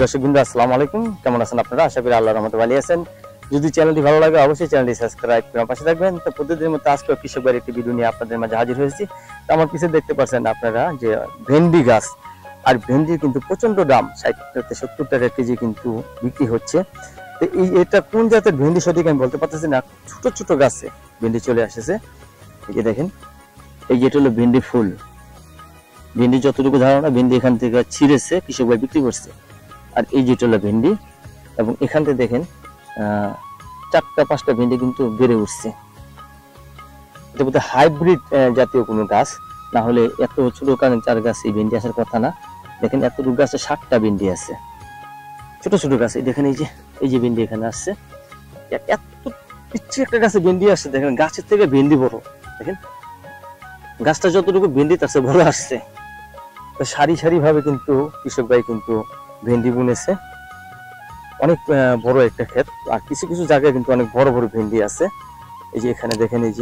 দর্শকবৃন্দ আসসালামু আলাইকুম, কেমন আছেন আপনারা? আশা করি আল্লাহর রহমতে ভালো আছেন। যদি চ্যানেলটি ভালো লাগে অবশ্যই চ্যানেলটি সাবস্ক্রাইব করে পাশে থাকবেন। তো প্রতিদিনের মতো আজকে কৃষক বাড়ির একটি ভিডিও নিয়ে আপনাদের মাঝে হাজির হয়েছি। তো আমার পিছনে দেখতে পাচ্ছেন আপনারা যে ভেন্ডি গাছ, আর ভেন্ডির কিন্তু প্রচন্ড দাম, 60 থেকে 70 টাকা কেজি কিন্তু বিক্রি হচ্ছে। তো এটা কোন জাতের ভেন্ডি সঠিক আমি বলতে পারতেছি না। ছোট ছোট গাছে ভেন্ডি চলে আসছে। এই যে দেখেন, এই যেটা হলো ভেন্ডি ফুল। ভেন্ডি যতটুকু ধারণা, ভেন্ডি এখান থেকে ছিঁড়েছে কৃষক ভাই বিক্রি করছে। আর এই যেটা হলো ভেন্ডি, এবং এখান থেকে দেখেন 4-5টা ভেন্ডি কিন্তু বেড়ে উঠছে। এটা বোধহয় হাইব্রিড জাতীয় কোনো গাছ, না হলে এত ছোট চার গাছে ভেন্ডি আসার কথা না। দেখেন এতটুকু গাছে 60টা ভেন্ডি আছে, ছোট ছোট গাছে। দেখেন এই যে ভেন্ডি এখানে আসছে, এত পিচ্ছি একটা গাছে ভেন্ডি আসছে। দেখেন গাছের থেকে ভেন্ডি বড়, দেখেন গাছটা যতটুকু ভেন্ডি তার চেয়ে বড় আসছে। তো সারি সারি ভাবে কিন্তু কৃষক ভাই কিন্তু ভেন্ডি বুনেছে। অনেক বড় একটা ক্ষেত, আর কিছু কিছু জায়গায় কিন্তু অনেক বড় বড় ভেন্ডি আছে। এই যে এখানে দেখেন, এই যে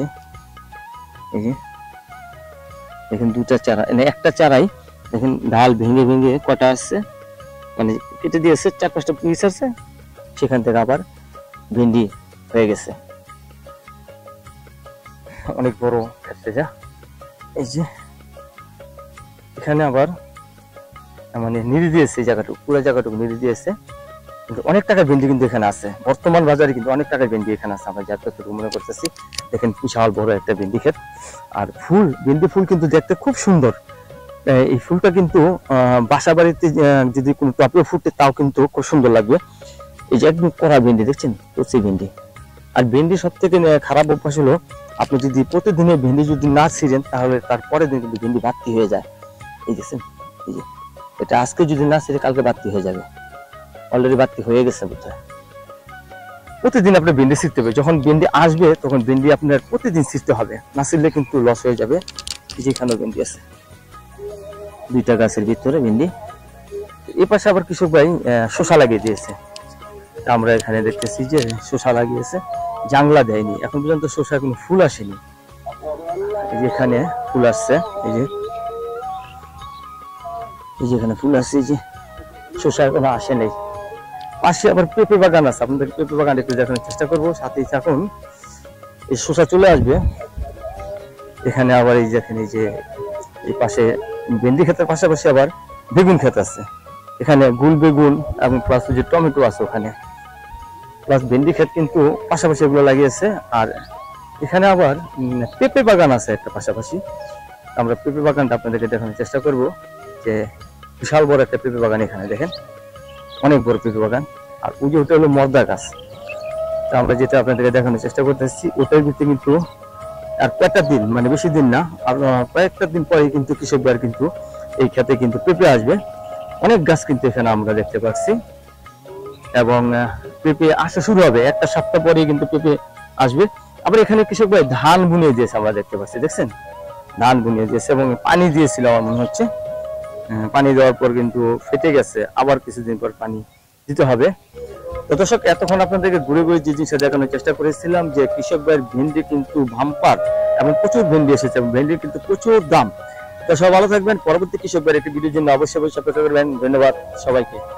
দেখেন দুটা চারা, একটা চারাই দেখেন ঢাল ভেঙে ভেঙে কটা আসছে, মানে কেটে দিয়েছে 4-5টা পিস আছে, সেখান থেকে আবার ভেন্ডি হয়ে গেছে। অনেক বড় ক্ষেত্রে যা, এই যে এখানে আবার মানে নিড়ি দিয়েছে, এই জায়গাটুকু পুরো জায়গাটুকু নিড়ি দিয়েছে। কিন্তু অনেক টাকা ভেন্ডি কিন্তু এখানে আছে, বর্তমান বাজারে কিন্তু অনেক টাকা ভেন্ডি এখানে আছে। আমরা যতটুকু মনে করতেছি, দেখেন বিশাল বড় একটা ভেন্ডি ক্ষেত। আর ফুল, ভেন্ডি ফুল কিন্তু দেখতে খুব সুন্দর। এই ফুলটা কিন্তু বাসা বাড়িতে যদি কোনো টপে ফুটে তাও কিন্তু খুব সুন্দর লাগবে। এই যে একদম কড়া ভেন্ডি দেখছেন, কচি ভেন্ডি। আর ভেন্ডি সব থেকে খারাপ অভ্যাস হলো, আপনি যদি প্রতিদিনে ভেন্ডি যদি না ছিঁড়েন তাহলে তারপরের দিন কিন্তু ভেন্ডি বাড়তি হয়ে যায়। এই দেখছেন, এই যে এটা আজকে যদি না ছিঁড়ে কালকে বাড়তি হয়ে যাবে। অলরেডি বাড়তি হয়ে গেছে বোধহয়। প্রতিদিন আপনি ভেন্ডি ছিঁড়তে হবে, যখন ভেন্ডি আসবে তখন ভেন্ডি আপনার প্রতিদিন ছিঁড়তে হবে, না ছিঁড়লে কিন্তু লস হয়ে যাবে। যেখানেও ভেন্ডি আছে, 2টা গাছের ভিতরে ভেন্ডি। এই পাশে আবার কৃষক ভাই শসা লাগিয়ে দিয়েছে। আমরা এখানে দেখতেছি যে শসা লাগিয়েছে, জাংলা দেয়নি এখন পর্যন্ত, শসা কোনো ফুল আসেনি। এই যে এখানে ফুল আসছে, এই যে এখানে ফুল আসছে, এই যে শসা এখনো আসে নেই। পাশে আবার পেঁপে বাগান আছে, আপনাদের পেঁপে বাগান একটু দেখানোর চেষ্টা করবো, সাথেই থাকুন। এই শসা চলে আসবে। এখানে আবার এই দেখেন, এই যে এই পাশে ভেন্ডি ক্ষেতের পাশাপাশি আবার বেগুন ক্ষেত আছে। এখানে গুল বেগুন এবং প্লাস যে টমেটো আছে ওখানে, প্লাস ভেন্ডি ক্ষেত কিন্তু পাশাপাশি এগুলো লাগিয়েছে। আর এখানে আবার পেঁপে বাগান আছে একটা পাশাপাশি। আমরা পেঁপে বাগানটা আপনাদেরকে দেখানোর চেষ্টা করব, যে বিশাল বড় একটা পেঁপে বাগান এখানে দেখেন, অনেক বড় পেঁপে বাগান। আর ওই যে ওটা হলো মর্দা গাছ। তো আমরা যেটা আপনাদেরকে দেখানোর চেষ্টা করতেছি, ওটার ভিতরে কিন্তু আর কয়েকটা দিন, মানে বেশি দিন না, আর কয়েকটা দিন পরে কিন্তু কৃষক ভাইয়ের কিন্তু এই ক্ষেতে কিন্তু পেঁপে আসবে। অনেক গাছ কিন্তু এখানে আমরা দেখতে পাচ্ছি, এবং পেঁপে আসা শুরু হবে 1 সপ্তাহ পরে কিন্তু পেঁপে আসবে। আবার এখানে কৃষক ভাই ধান বুনিয়ে দিয়েছে, আমরা দেখতে পাচ্ছি, দেখছেন ধান বুনিয়ে দিয়েছে, এবং পানি দিয়েছিল আমার মনে হচ্ছে। পানি দেওয়ার পর কিন্তু ফেটে গেছে, আবার কিছুদিন পর পানি দিতে হবে। তো দর্শক, এতক্ষণ আপনাদেরকে ঘুরে ঘুরে যে জিনিসটা দেখানোর চেষ্টা করেছিলাম, যে কৃষক ভাইয়ের ভেন্ডি কিন্তু ভাম্পার, এবং প্রচুর ভেন্ডি এসেছে, এবং ভেন্ডির কিন্তু প্রচুর দাম। তো সবাই ভালো থাকবেন। পরবর্তী কৃষক ভাইয়ের একটি ভিডিওর জন্য অবশ্যই অপেক্ষা করবেন। ধন্যবাদ সবাইকে।